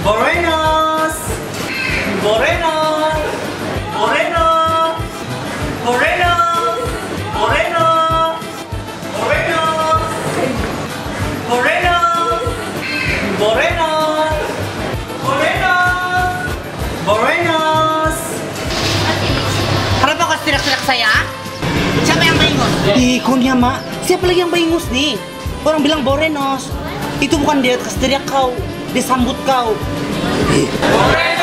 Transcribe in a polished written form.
Morenos, Moreno, Moreno, Moreno, Moreno, Moreno, Moreno, Moreno, Moreno, Morenos. Kenapa kau teriak-teriak saya? Siapa yang baingus? Ikonnya mak, siapa lagi yang baingus nih? Orang bilang Borenos. Itu bukan dia teriak kau, dia sambut kau. Moreno!